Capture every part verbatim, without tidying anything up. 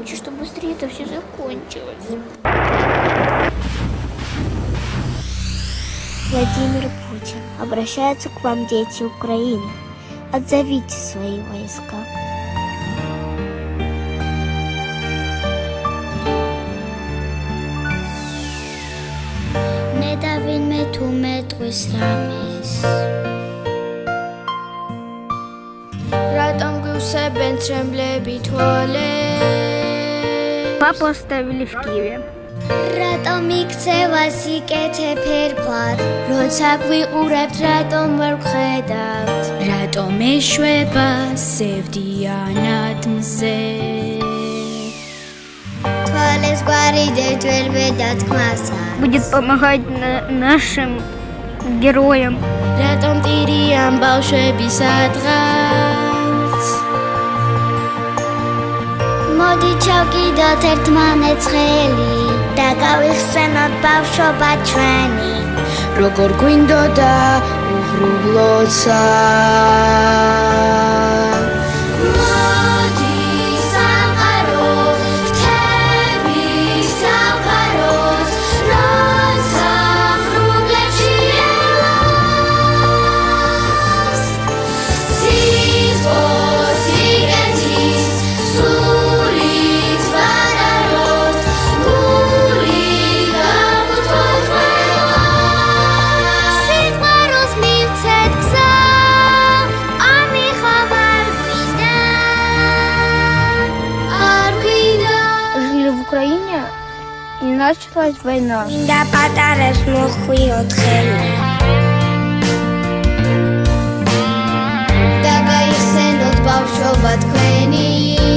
хочу, чтобы быстрее это все закончилось. Владимир Путин. Обращаются к вам дети Украины. Отзовите свои войска. Не давин me tu me tris rames. Рядом гусебен тремблеби туале. Папу оставили в Киеве. Рядом იქცევა სიკეთე ფერფლად, როცა გვიყურებთ, რატომ ვერ ვხედავთ, რატომ ეშვება სევდიანად მზე. თვალებს გვარიდევთ ვერ ვედათქმასა. Будет помогать нашим героям. Რატომ ტირიან ბავშვები სადღაც. მოდი ჩავკიდოთ ერთმანეთს ხელი და გავიხსენოთ ბავშვობა ჩვენი. როგორ გვინდოდა უღრუბლოცა. მოდი სამყარო ვთები სამყაროთ, როცა ღრუბლებში ელას. სიტყვა სიგეთის и началась война. Да подарок мухи отхели. Да гаисен от бавшобат квени.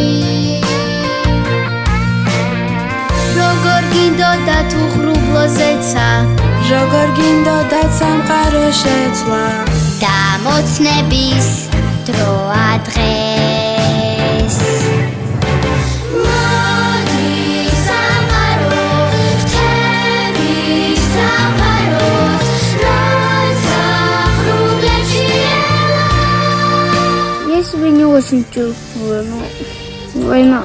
Როგორ გინდოდა თუ ღრუბლოზეცა. როგორ გინდოდა სამყარო შეცვლა. და მოცნების დროა დღეს. Я себя не очень чувствую, но война.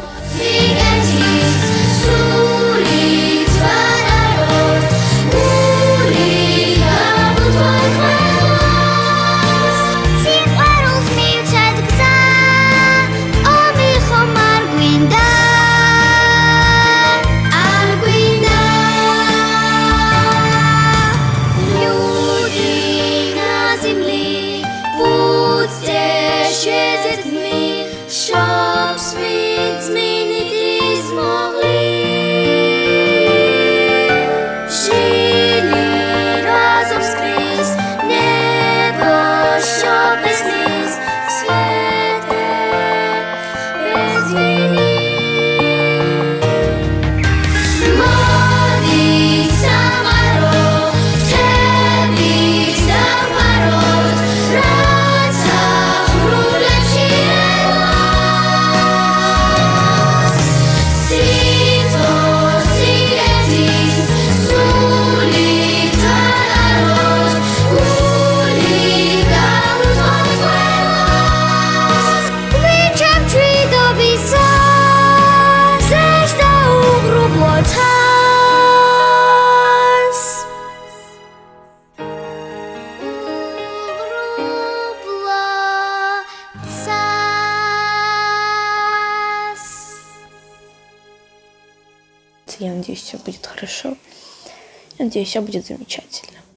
Я надеюсь, все будет хорошо. Я надеюсь, все будет замечательно.